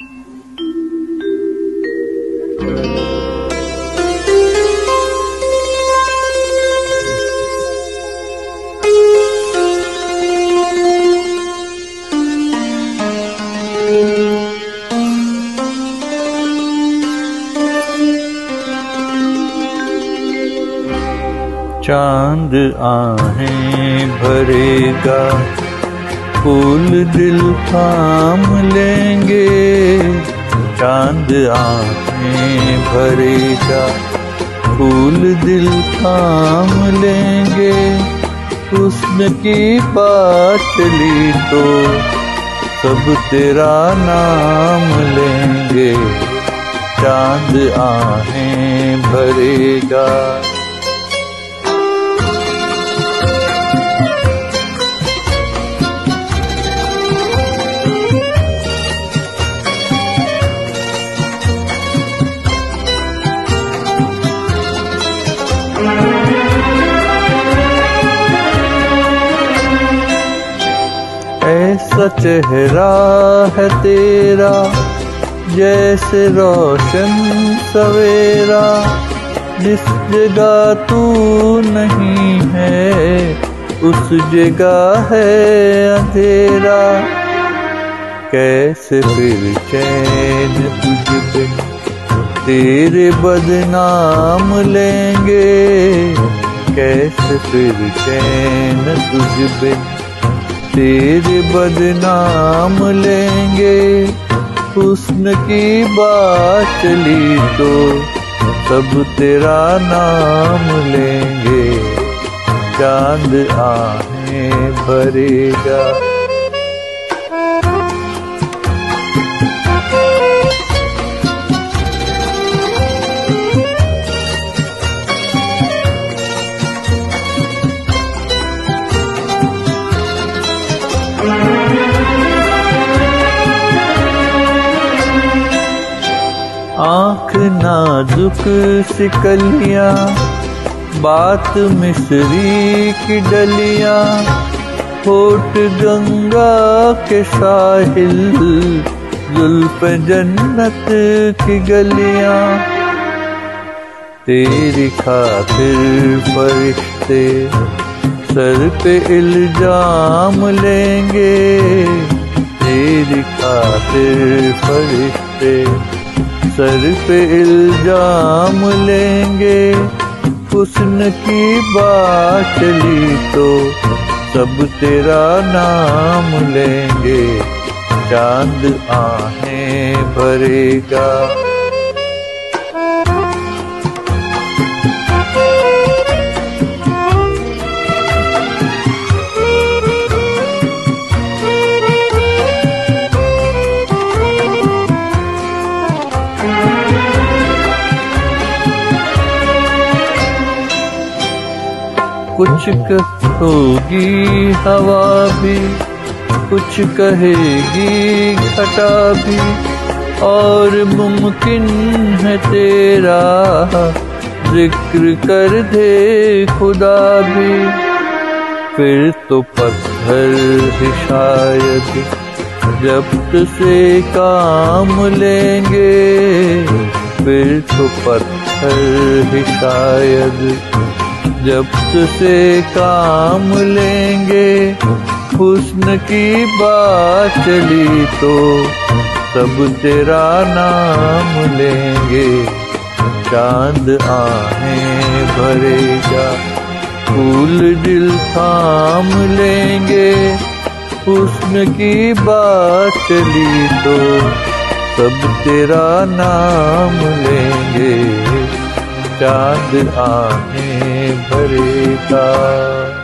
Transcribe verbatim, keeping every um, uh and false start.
चांद आहें भरेगा, फूल दिल थाम लेंगे। चांद आहें भरेगा, फूल दिल थाम लेंगे। हुस्न की बात चली तो सब तेरा नाम लेंगे। चांद आहें भरेगा। ऐसा चेहरा है तेरा जैसे रोशन सवेरा। जिस जगह तू नहीं है उस जगह है अंधेरा। कैसे फिर चैन तुझ पे तेरे बदनाम लेंगे। कैसे फिर चैन तुझ पे तेरे बदनाम लेंगे। हुस्न की बात चली तो सब तेरा नाम लेंगे। चांद आहें भरेगा। आँख नाजुक सी कलियाँ, बात मिस्री की डलियाँ। होठ गंगा के साहिल, जुल्फ जन्नत की गलियाँ। तेरी खातिर फरिश्ते सर पे इल्जाम लेंगे। तेरी खातिर फरिश्ते सर पे इल्जाम लेंगे। हुस्न की बात चली तो सब तेरा नाम लेंगे। चांद आहें भरेगा। कुछ कहोगी हवा भी, कुछ कहेगी घटा भी। और मुमकिन है तेरा जिक्र कर दे खुदा भी। फिर तो पत्थर ही शायद जब्त से काम लेंगे। फिर तो पत्थर ही शायद जब्त से काम लेंगे। हुस्न की बात चली तो सब तेरा नाम लेंगे। चांद आहें भरेगा, फूल दिल थाम लेंगे। हुस्न की बात चली तो सब तेरा नाम लेंगे। चांद आहें भरेगा।